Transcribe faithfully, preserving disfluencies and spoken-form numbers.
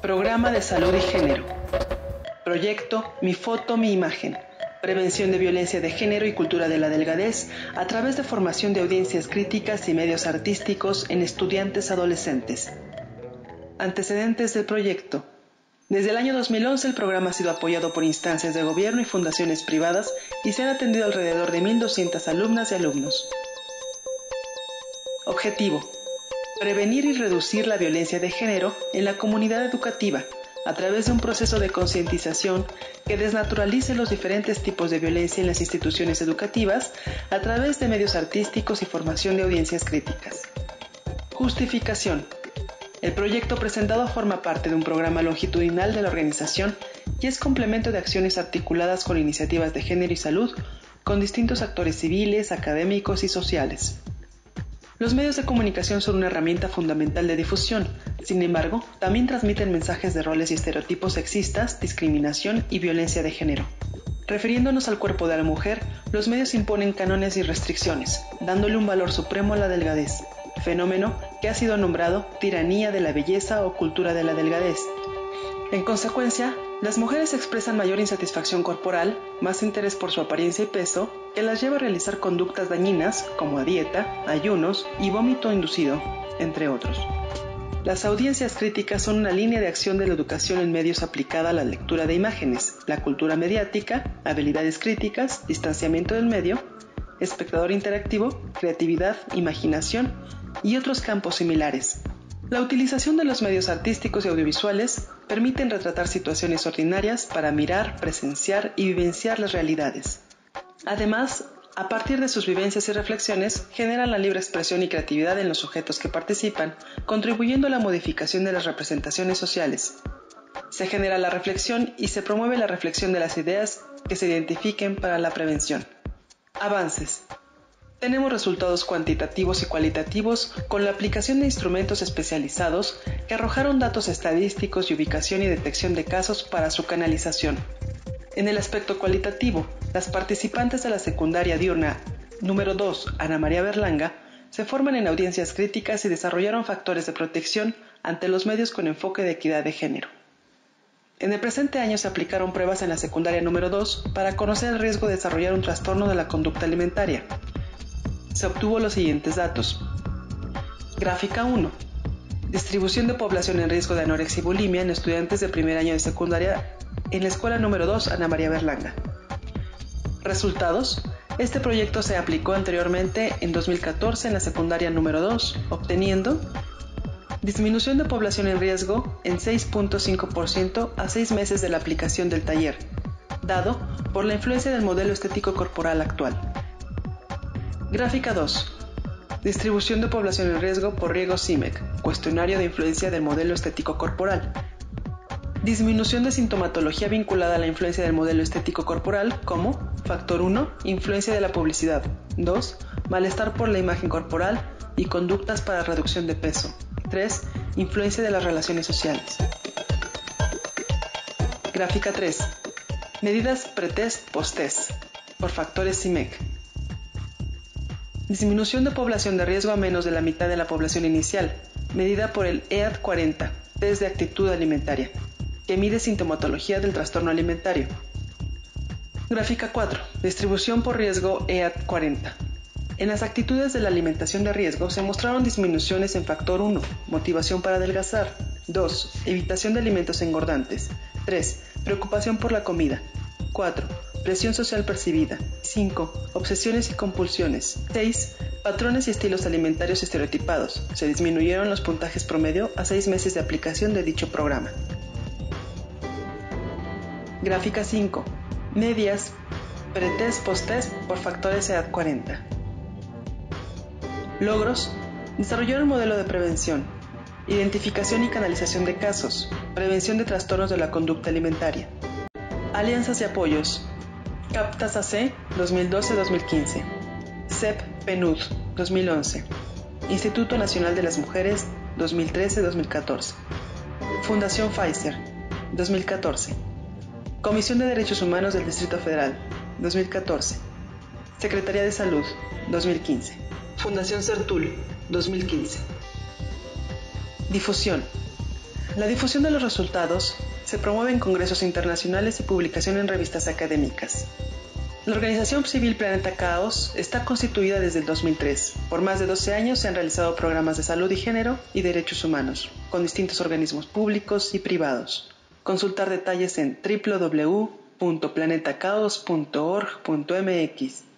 Programa de Salud y Género. Proyecto Mi Foto, Mi Imagen. Prevención de violencia de género y cultura de la delgadez a través de formación de audiencias críticas y medios artísticos en estudiantes adolescentes. Antecedentes del proyecto. Desde el año dos mil once el programa ha sido apoyado por instancias de gobierno y fundaciones privadas y se han atendido alrededor de mil doscientas alumnas y alumnos. Objetivo: prevenir y reducir la violencia de género en la comunidad educativa a través de un proceso de concientización que desnaturalice los diferentes tipos de violencia en las instituciones educativas a través de medios artísticos y formación de audiencias críticas. Justificación. El proyecto presentado forma parte de un programa longitudinal de la organización y es complemento de acciones articuladas con iniciativas de género y salud con distintos actores civiles, académicos y sociales. Los medios de comunicación son una herramienta fundamental de difusión, sin embargo, también transmiten mensajes de roles y estereotipos sexistas, discriminación y violencia de género. Refiriéndonos al cuerpo de la mujer, los medios imponen cánones y restricciones, dándole un valor supremo a la delgadez, fenómeno que ha sido nombrado tiranía de la belleza o cultura de la delgadez. En consecuencia, las mujeres expresan mayor insatisfacción corporal, más interés por su apariencia y peso, que las lleva a realizar conductas dañinas como a dieta, ayunos y vómito inducido, entre otros. Las audiencias críticas son una línea de acción de la educación en medios aplicada a la lectura de imágenes, la cultura mediática, habilidades críticas, distanciamiento del medio, espectador interactivo, creatividad, imaginación y otros campos similares. La utilización de los medios artísticos y audiovisuales permiten retratar situaciones ordinarias para mirar, presenciar y vivenciar las realidades. Además, a partir de sus vivencias y reflexiones, generan la libre expresión y creatividad en los sujetos que participan, contribuyendo a la modificación de las representaciones sociales. Se genera la reflexión y se promueve la reflexión de las ideas que se identifiquen para la prevención. Avances. Tenemos resultados cuantitativos y cualitativos con la aplicación de instrumentos especializados que arrojaron datos estadísticos y ubicación y detección de casos para su canalización. En el aspecto cualitativo, las participantes de la secundaria diurna número dos, Ana María Berlanga, se forman en audiencias críticas y desarrollaron factores de protección ante los medios con enfoque de equidad de género. En el presente año se aplicaron pruebas en la secundaria número dos para conocer el riesgo de desarrollar un trastorno de la conducta alimentaria. Se obtuvo los siguientes datos. Gráfica uno. Distribución de población en riesgo de anorexia y bulimia en estudiantes de primer año de secundaria en la escuela número dos, Ana María Berlanga. Resultados. Este proyecto se aplicó anteriormente en dos mil catorce en la secundaria número dos, obteniendo disminución de población en riesgo en seis punto cinco por ciento a seis meses de la aplicación del taller, dado por la influencia del modelo estético corporal actual. Gráfica dos. Distribución de población en riesgo por Riego C I M E C, cuestionario de influencia del modelo estético corporal. Disminución de sintomatología vinculada a la influencia del modelo estético corporal como factor uno, influencia de la publicidad, dos, malestar por la imagen corporal y conductas para reducción de peso, tres, influencia de las relaciones sociales. Gráfica tres. Medidas pretest posttest por factores C I M E C. Disminución de población de riesgo a menos de la mitad de la población inicial, medida por el E A D cuarenta, test de actitud alimentaria, que mide sintomatología del trastorno alimentario. Gráfica cuatro. Distribución por riesgo E A D cuarenta. En las actitudes de la alimentación de riesgo se mostraron disminuciones en factor uno, motivación para adelgazar, dos, evitación de alimentos engordantes, tres, preocupación por la comida, cuatro, presión social percibida, cinco, obsesiones y compulsiones, seis, patrones y estilos alimentarios estereotipados. Se disminuyeron los puntajes promedio a seis meses de aplicación de dicho programa. Gráfica cinco. Medias pretest posttest por factores E A D cuarenta. Logros. Desarrollar un modelo de prevención, identificación y canalización de casos, prevención de trastornos de la conducta alimentaria. Alianzas y apoyos. CAPTAS A C dos mil doce a dos mil quince. C E P PNUD dos mil once. Instituto Nacional de las Mujeres dos mil trece a dos mil catorce. Fundación Pfizer dos mil catorce. Comisión de Derechos Humanos del Distrito Federal dos mil catorce. Secretaría de Salud dos mil quince. Fundación CERTUL dos mil quince. Difusión. La difusión de los resultados se promueve en congresos internacionales y publicación en revistas académicas. La organización civil Planeta Caos está constituida desde el dos mil tres. Por más de doce años se han realizado programas de salud y género y derechos humanos, con distintos organismos públicos y privados. Consultar detalles en doble u doble u doble u punto planeta caos punto org punto m x.